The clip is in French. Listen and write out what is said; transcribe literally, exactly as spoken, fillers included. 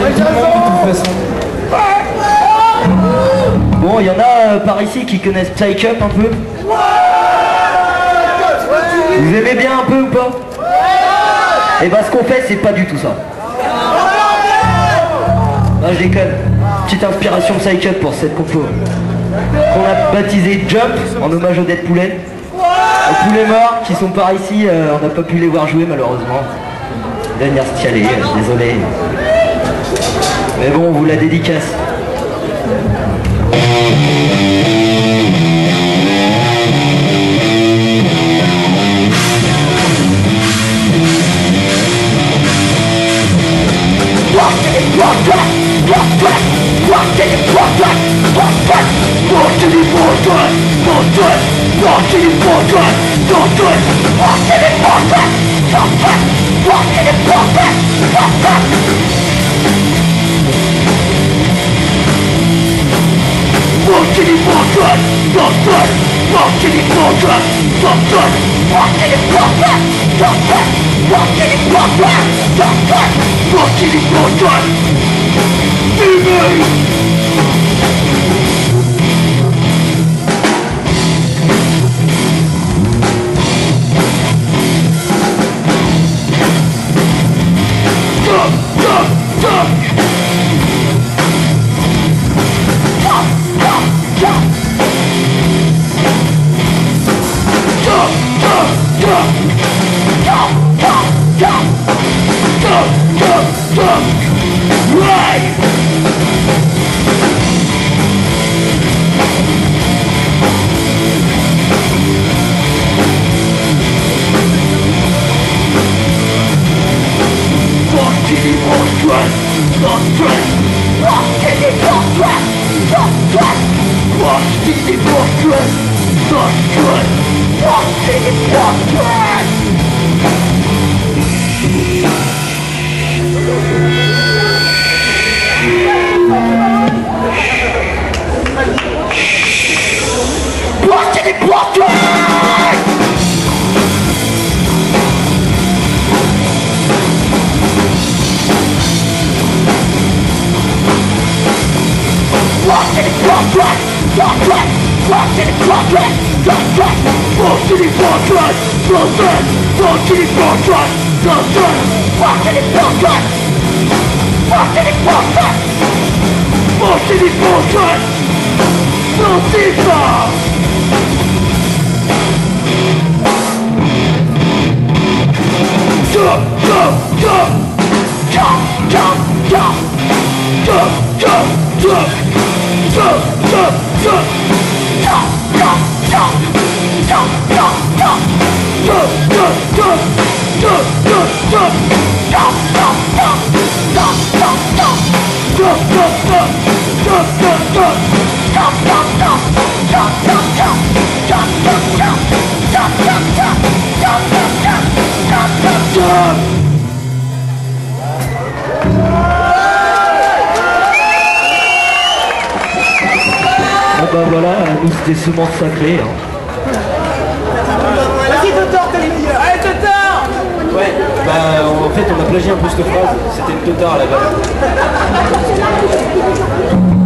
Bon, il y en a euh, par ici qui connaissent Psych Up un peu. Vous aimez bien un peu ou pas? Et bah ce qu'on fait, c'est pas du tout ça. Non, je déconne. Petite inspiration Psych Up pour cette compo. Qu'on a baptisé Jump en hommage aux Dead Poulets. Aux poulets morts qui sont par ici, euh, on n'a pas pu les voir jouer malheureusement. Dernière stialée, euh, désolé. Mais bon, on vous la dédicace. Bon bah voilà, nous c'était semences sacrées. Hein. Vas-y Totor, t'as les meilleurs. Allez Totor. Ouais, bah en fait on a plagié un peu cette phrase, c'était une Totor à la base.